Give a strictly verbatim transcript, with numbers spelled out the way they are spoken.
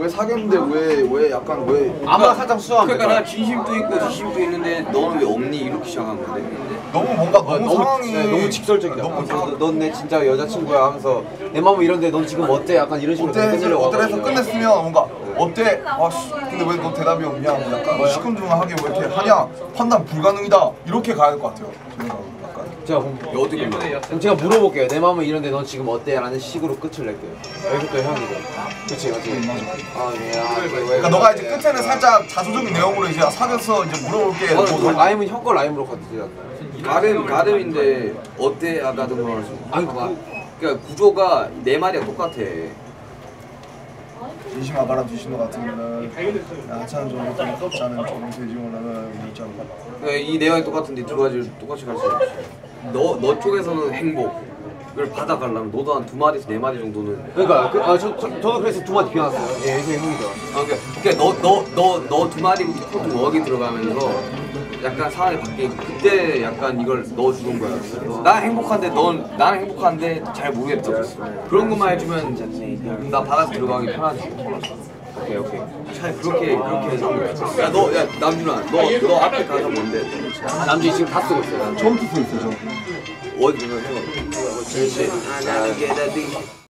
왜 사귀었는데 왜 왜 약간 왜 아마 살짝 수하면 그러니까 나 진심도 있고 진심도 있는데 너는 왜 없니 이렇게 시작한 건데. 너무 뭔가 너무, 너무 상황이 네, 너무 직설적이다. 너무 넌 내 진짜 여자친구야 하면서 내 마음은 이런데 넌 지금 어때? 약간 이런 식으로 어때 해서 끝내려고 어때 해서 하거든요. 끝냈으면 뭔가 어때? 아씨 근데 왜 너 대답이 없냐? 뭐 약간 시큰둥하게 왜 이렇게 하냐? 판단 불가능이다 이렇게 가야 될 것 같아요. 저는 약간 제가 그럼 어떻게 몰라? 그럼 제가 물어볼게요. 내 마음은 이런데 넌 지금 어때? 라는 식으로 끝을 낼게요. 여기부터 형이고. 그치 그치. 아 예. 아, 왜, 왜, 그러니까 너가 이제 끝에는 살짝 자조적인 내용으로 이제 사귀어서 이제 물어볼게. 어, 뭐, 라임은 형 거 라임으로 가드려. 가름 가름인데 어때 아까도 말했어. 아니, 봐봐. 그러니까 구조가 네 마디가 똑같아. 진심아 바람 뒤시는 것 같으면은 하찮은 좀 없자는 좀 돼지원하는 문자로. 그러니까 이 내용이 똑같은데 두 가지를 똑같이 갈 수 없어. 너, 너 쪽에서는 행복을 받아가려면 너도 한 두 마디에서 네 마디 정도는. 그러니까 그, 아, 저, 저, 저도 그래서 두 마디 비워놨어요. 예, 이게 형이죠. 아, 그러니까, 그러니까 너, 너, 너, 너 두 마디부터 코트 웍이 들어가면서 약간 상황이 바뀌고 그때 약간 이걸 넣어주는 거야. 난 행복한데 넌 나는 행복한데 잘 모르겠다. 그런 것만 해주면 나 받아서 들어가기 편하지. 오케이 오케이. 차라리 그렇게 그렇게 해서. 야너 야 남준아 너 너 앞에 가사 뭔데? 남준이 지금 다 쓰고 있어요. 처음부터 쓰고 있어요. 어디 좀 해봐. 진실.